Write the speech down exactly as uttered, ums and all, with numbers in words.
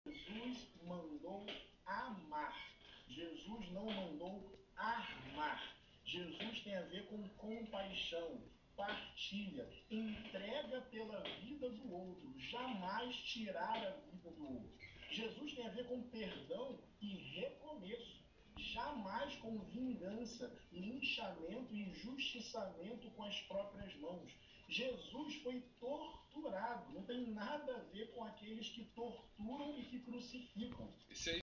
Jesus mandou amar. Jesus não mandou armar. Jesus tem a ver com compaixão, partilha, entrega pela vida do outro, jamais tirar a vida do outro. Jesus tem a ver com perdão e recomeço, jamais com vingança, linchamento e injustiçamento com as próprias mãos. Jesus foi torturado, não tem nada a ver com aqueles que torturam e que crucificam. Esse aí